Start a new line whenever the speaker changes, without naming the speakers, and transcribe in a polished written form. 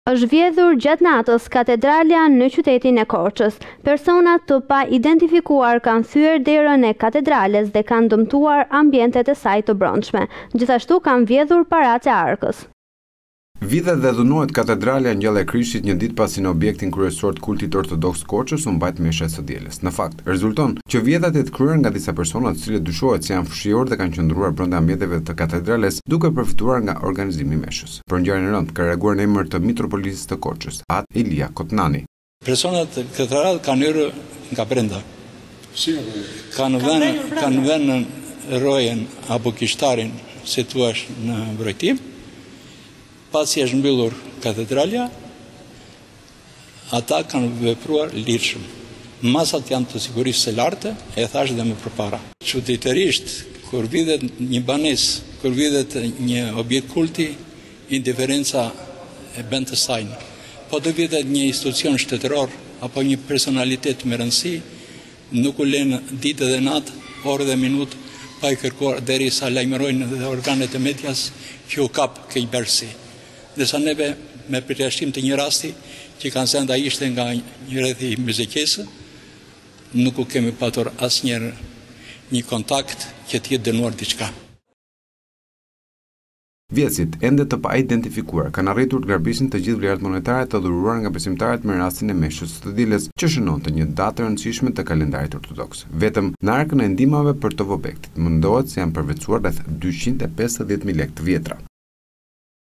Është vjedhur gjatë natës katedralja në qytetin e Korçës. Persona të pa identifikuar kanë thyer derën e katedrales dhe kanë dëmtuar ambientet e saj të brendshme. Gjithashtu kanë vjedhur paratë e arkës.
Vidhet dhe dhunohet katedralja Ngjall e Krishtit një ditë pasi në objektin kryesor të kultit ortodoks Korçës u mbajt mesha e së dielës. Në fakt, rezulton që vjedhat janë kryer nga disa persona të cilët dyshohet se janë fshirë dhe kanë qëndruar brenda ambienteve të katedrales duke përfituar nga organizimi i meshës. Për ngjarjen e rëndë ka reaguar në emër të mitropolitit të Korçës, At Ilia Kotnani.
Personat e katedralit kanë hyrë nga brenda. Kanë vënë rojen apo kishtarin, si thua, në mbrojtim. Pasi është mbyllur katedralja, ata kanë vepruar lirshëm. Masat janë të sigurisë së lartë, e thash dhe më përpara. Çuditërisht, kur vidhet një banesë, kur vidhet një objekt kulti, indiferenca e bën të sajnë. Po të vidhet një institucion shtetëror apo një personalitet me rëndësi, nuk u lën ditë dhe natë, orë dhe minutë pa i kërkuar derisa lajmërojnë dhe organet e medias që u kap këj bërësi. Dërsa neve me përjashtim të një rasti që kanë zenda ishte nga një rrethi muzikesë, nuk u kemi patur asnjëherë një kontakt që të jetë dënuar diçka.
Vjedhësit, ende të pa identifikuar, kanë arritur të grabisin të gjithë vlerat monetare të dhuruar nga besimtarët me rastin e meshës së dielës, që shënonte një datë e rëndësishme të kalendarit ortodoks. Vetëm në arkën e ndihmave për të objektit, mendohet se janë përvetësuar rreth 250.000 lekë të vjetra.